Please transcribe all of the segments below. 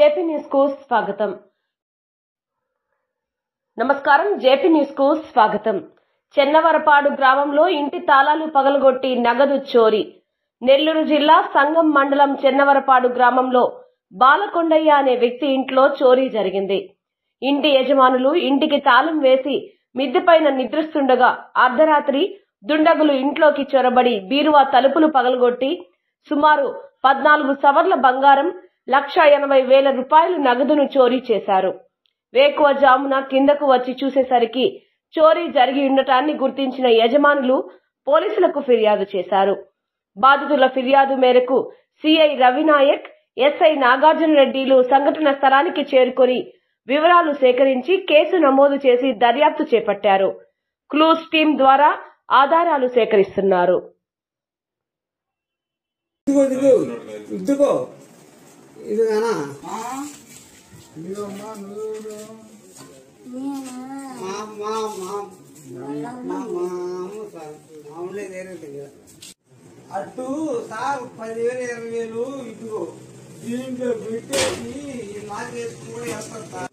JP news కు స్వాగతం. నమస్కారం. జేపీ న్యూస్ కు స్వాగతం. చెన్నవరపాడు గ్రామంలో ఇంటి తాళాలు పగలగొట్టి నగదు చోరీ. నెల్లూరు జిల్లా సంగం మండలం చెన్నవరపాడు గ్రామంలో బాలకొండయ్య అనే వ్యక్తి ఇంట్లో చోరీ జరిగింది. ఇంటి యజమానులు ఇంటికి తాళం వేసి మిద్దెపైన నిద్రిస్తుండగా అర్ధరాత్రి దుండగులు ఇంట్లోకి చొరబడి బీరువా తలుపులు పగలగొట్టి సుమారు 14 సవర్ల బంగారం, 1,80,000 రూపాయలు నగదును చోరీ చేశారు. వేకువజామున కిందకు వచ్చి చూసేసరికి చోరీ జరిగి ఉండటాన్ని గుర్తించిన యజమానులు పోలీసులకు ఫిర్యాదు చేశారు. బాధితుల ఫిర్యాదు మేరకు సిఐ రవినాయక్, ఎస్ఐ నాగార్జున రెడ్డిలు సంఘటన స్థలానికి చేరుకొని వివరాలు సేకరించి కేసు నమోదు చేసి దర్యాప్తు చేపట్టారు. క్లూస్ టీం ద్వారా ఆధారాలు సేకరిస్తున్నారు. అటు సార్ 10,000 20,000 ఇదిగో దీంట్లో పెట్టేసి లాగేసుకుని వేస్తారు సార్.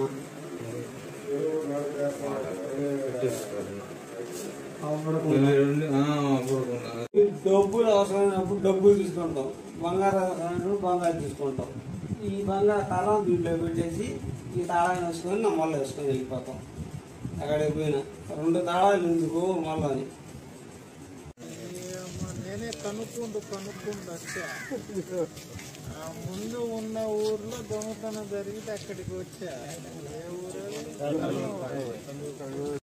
డబ్బులు అవసరమైనప్పుడు డబ్బులు తీసుకుంటాం, బంగారం అవసరమైనప్పుడు బంగారం తీసుకుంటాం. ఈ బంగారు తాళం దీంట్లో పెట్టేసి ఈ తాళాన్ని వేసుకొని నా మళ్ళీ వేసుకొని వెళ్ళిపోతాం. అక్కడికి పోయినా 2 తాళాలు ఎందుకు మళ్ళీ నేనే కనుక్కుంటూ వచ్చా. ముందు ఉన్న ఊర్లో దొంగతనం జరిగితే అక్కడికి వచ్చా. ఏ ఊరు